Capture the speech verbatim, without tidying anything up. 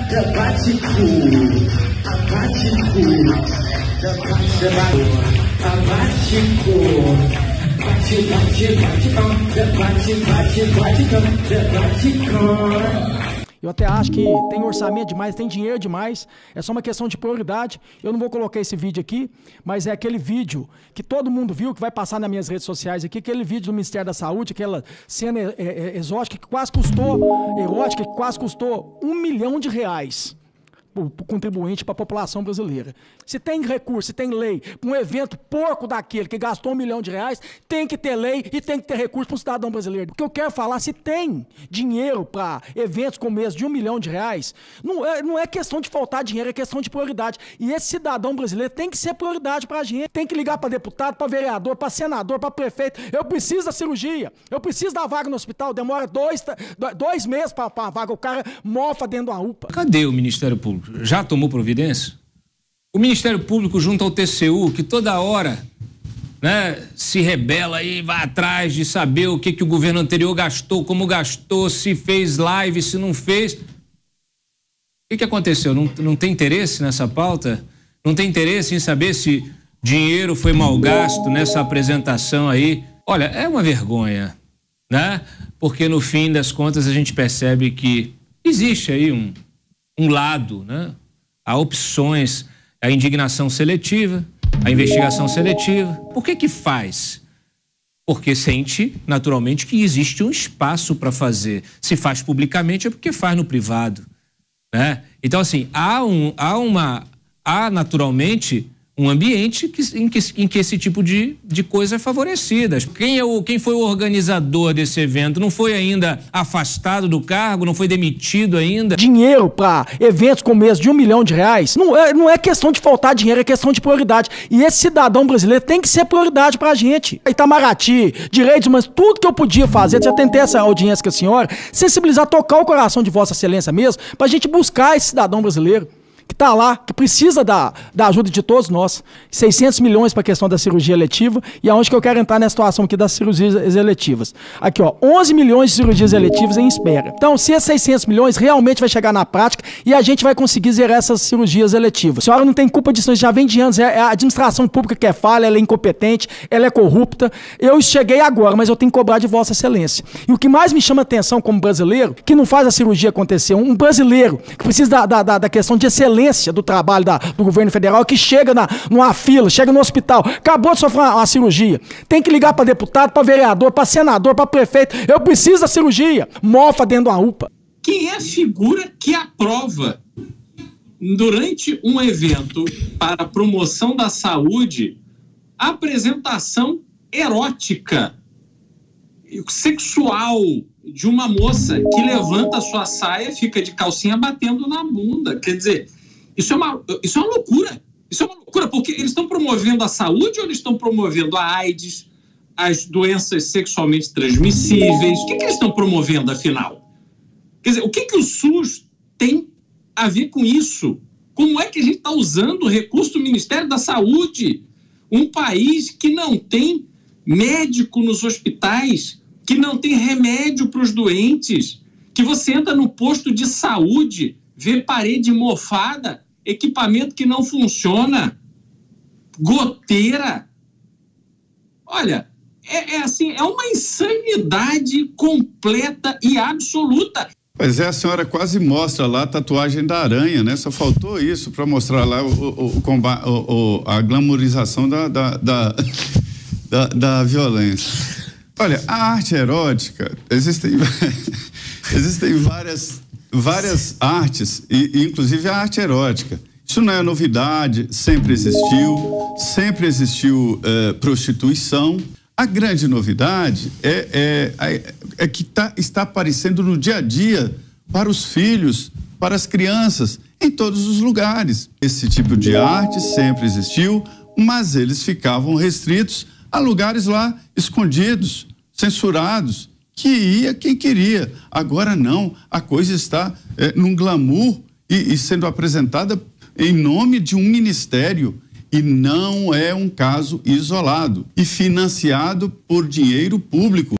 Eu até acho que tem orçamento demais, tem dinheiro demais, é só uma questão de prioridade. Eu não vou colocar esse vídeo aqui, mas é aquele vídeo que todo mundo viu, que vai passar nas minhas redes sociais aqui, aquele vídeo do Ministério da Saúde, aquela cena é, é, exótica que quase custou, erótica, que quase custou um milhão de reais. Para o contribuinte, para a população brasileira. Se tem recurso, se tem lei, para um evento porco daquele que gastou um milhão de reais, tem que ter lei e tem que ter recurso para o cidadão brasileiro. O que eu quero falar, se tem dinheiro para eventos como esse de um milhão de reais, não é, não é questão de faltar dinheiro, é questão de prioridade. E esse cidadão brasileiro tem que ser prioridade para a gente. Tem que ligar para deputado, para vereador, para senador, para prefeito. Eu preciso da cirurgia, eu preciso da vaga no hospital, demora dois, dois meses para a vaga, o cara mofa dentro da U P A. Cadê o Ministério Público? Já tomou providência? O Ministério Público junto ao T C U, que toda hora, né, se rebela e vai atrás de saber o que, que o governo anterior gastou, como gastou, se fez live, se não fez. O que, que aconteceu? Não, não tem interesse nessa pauta? Não tem interesse em saber se dinheiro foi mal gasto nessa apresentação aí? Olha, é uma vergonha, né? Porque no fim das contas a gente percebe que existe aí um um lado, né? Há opções, a indignação seletiva, a investigação seletiva. Por que que faz? Porque sente, naturalmente, que existe um espaço para fazer. Se faz publicamente é porque faz no privado, né? Então, assim, há, um, há, uma, há naturalmente um ambiente que, em, que, em que esse tipo de, de coisa é favorecida. Quem, é o, quem foi o organizador desse evento não foi ainda afastado do cargo, não foi demitido ainda? Dinheiro para eventos como esse de um milhão de reais, não é, não é questão de faltar dinheiro, é questão de prioridade. E esse cidadão brasileiro tem que ser prioridade pra gente. Itamaraty, direitos humanos, tudo que eu podia fazer, já tentei essa audiência com a senhora, sensibilizar, tocar o coração de Vossa Excelência mesmo, pra gente buscar esse cidadão brasileiro que está lá, que precisa da, da ajuda de todos nós. seiscentos milhões para a questão da cirurgia eletiva, e aonde que eu quero entrar nessa situação aqui das cirurgias eletivas. Aqui, ó, onze milhões de cirurgias eletivas em espera. Então, se esses seiscentos milhões realmente vai chegar na prática e a gente vai conseguir zerar essas cirurgias eletivas. A senhora não tem culpa disso, já vem de anos, é a administração pública que é falha, ela é incompetente, ela é corrupta. Eu cheguei agora, mas eu tenho que cobrar de Vossa Excelência. E o que mais me chama atenção como brasileiro, que não faz a cirurgia acontecer, um brasileiro que precisa da, da, da, da questão de excelência do trabalho da, do governo federal, que chega na, numa fila, chega no hospital, acabou de sofrer uma, uma cirurgia, tem que ligar para deputado, para vereador, para senador, para prefeito, eu preciso da cirurgia, mofa dentro da U P A. Quem é a figura que aprova durante um evento para a promoção da saúde a apresentação erótica, sexual de uma moça que levanta a sua saia, fica de calcinha batendo na bunda? Quer dizer, Isso é, uma, isso é uma loucura. Isso é uma loucura, porque eles estão promovendo a saúde ou eles estão promovendo a AIDS, as doenças sexualmente transmissíveis? O que, que eles estão promovendo, afinal? Quer dizer, o que, que o SUS tem a ver com isso? Como é que a gente está usando o recurso do Ministério da Saúde? Um país que não tem médico nos hospitais, que não tem remédio para os doentes, que você entra no posto de saúde, vê parede mofada, equipamento que não funciona, goteira. Olha, é, é assim, é uma insanidade completa e absoluta. Pois é, a senhora quase mostra lá a tatuagem da aranha, né? Só faltou isso para mostrar lá o, o, o, o, a glamorização da, da, da, da, da violência. Olha, a arte erótica, existem, existem várias... várias artes, e, inclusive a arte erótica. Isso não é novidade, sempre existiu, sempre existiu é, prostituição. A grande novidade é, é, é que tá, está aparecendo no dia a dia para os filhos, para as crianças, em todos os lugares. Esse tipo de arte sempre existiu, mas eles ficavam restritos a lugares lá escondidos, censurados, que ia quem queria. Agora não, a coisa está é, num glamour e, e sendo apresentada em nome de um ministério, e não é um caso isolado e financiado por dinheiro público.